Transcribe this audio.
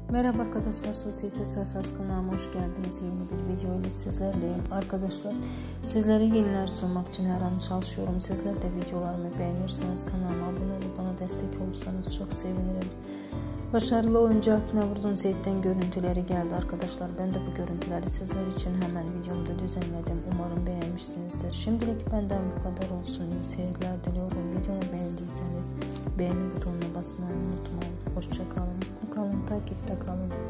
Merhaba arkadaşlar, Sosyete sayfası kanalıma hoş geldiniz. Yeni bir video ile sizlerleyim. Arkadaşlar, sizlere yeniler sunmak için her an çalışıyorum. Sizler de videolarımı beğenirseniz kanalıma abone olup bana destek olursanız çok sevinirim. Başarılı oyuncu Akın Avur'un setten görüntüleri geldi arkadaşlar. Ben de bu görüntüleri sizler için hemen videomda düzenledim. Umarım beğenmişsinizdir. Şimdilik benden bu kadar olsun. İyi seyirler diliyorum. Videomu beğendiyseniz beğeni butonuna basmayı unutmayın. Hoşça kalın, mutlu kalın, takipte kalın.